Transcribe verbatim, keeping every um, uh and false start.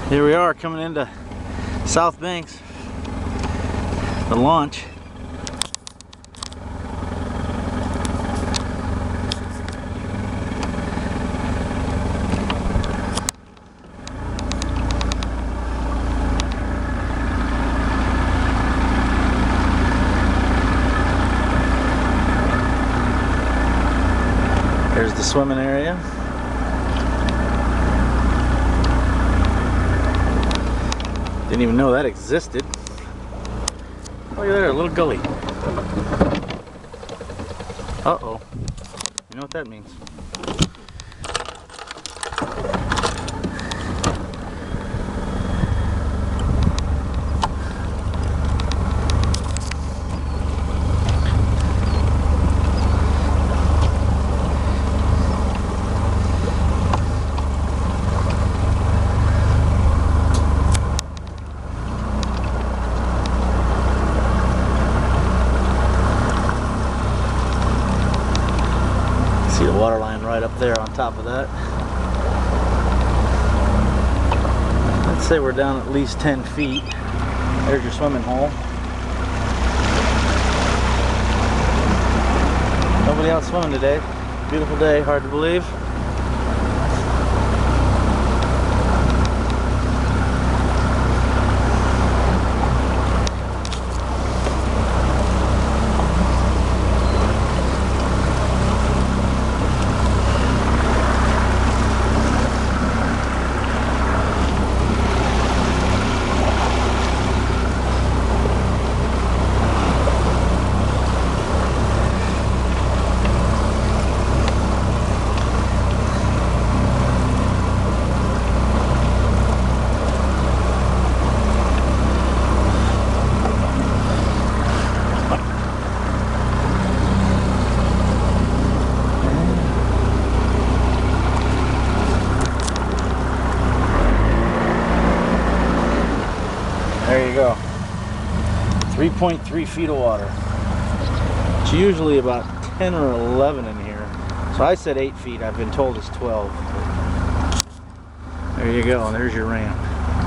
Here we are coming into South Banks, the launch. There's the swimming area. Didn't even know that existed. Look at there, a little gully. Uh-oh. You know what that means. See the water line right up there on top of that. Let's say we're down at least ten feet. There's your swimming hole. Nobody out swimming today. Beautiful day, hard to believe. There you go. three point three feet of water. It's usually about ten or eleven in here. So I said eight feet. I've been told it's twelve. There you go. There's your ramp.